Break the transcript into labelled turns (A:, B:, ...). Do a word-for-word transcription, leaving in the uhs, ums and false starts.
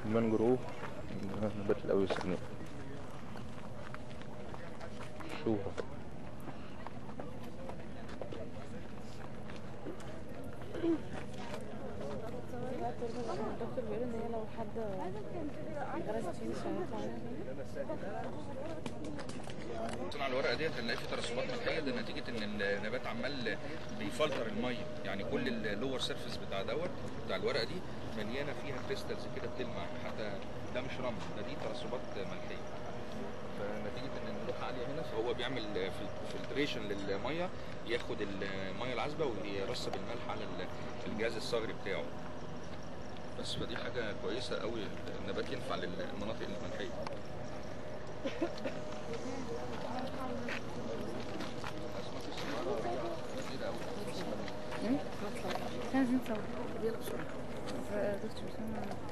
A: المانجروف نبات الأوي السنة شوها.
B: الدكتور بيقول ان هي لو حد غرست فيه مش هيطلع
C: على الورقه ديت هنلاقي في ترسبات ملحيه، ده نتيجه ان النبات عمال بيفلتر الميه، يعني كل اللور سيرفيس بتاع دوت بتاع الورقه دي مليانه فيها كريستالز كده بتلمع، حتى ده مش رمل، ده دي ترسبات ملحيه. فنتيجه ان الملوحه عاليه هنا فهو بيعمل فلتريشن للميه، ياخد الميه العذبه ويرسب الملح على الجهاز الصغري بتاعه. بس فدي حاجه كويسه قوي، النبات ينفع للمناطق الملحيه.
B: لازم نصور. يلا بسرعه. دكتور